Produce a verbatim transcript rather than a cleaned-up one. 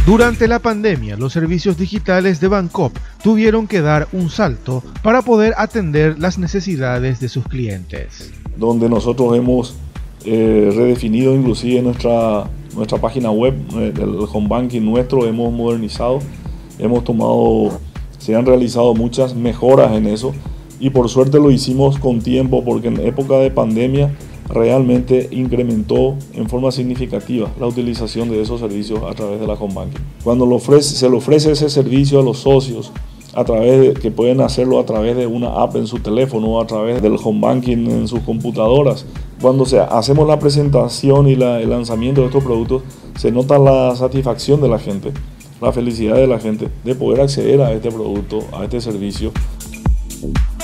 Durante la pandemia, los servicios digitales de Bancopp tuvieron que dar un salto para poder atender las necesidades de sus clientes. Donde nosotros hemos eh, redefinido inclusive nuestra, nuestra página web, el home banking nuestro, hemos modernizado, hemos tomado, se han realizado muchas mejoras en eso y por suerte lo hicimos con tiempo porque en época de pandemia realmente incrementó en forma significativa la utilización de esos servicios a través de la home banking. Cuando lo ofrece, se le ofrece ese servicio a los socios, a través de, que pueden hacerlo a través de una app en su teléfono o a través del home banking en sus computadoras. Cuando se, hacemos la presentación y la, el lanzamiento de estos productos, se nota la satisfacción de la gente, la felicidad de la gente de poder acceder a este producto, a este servicio.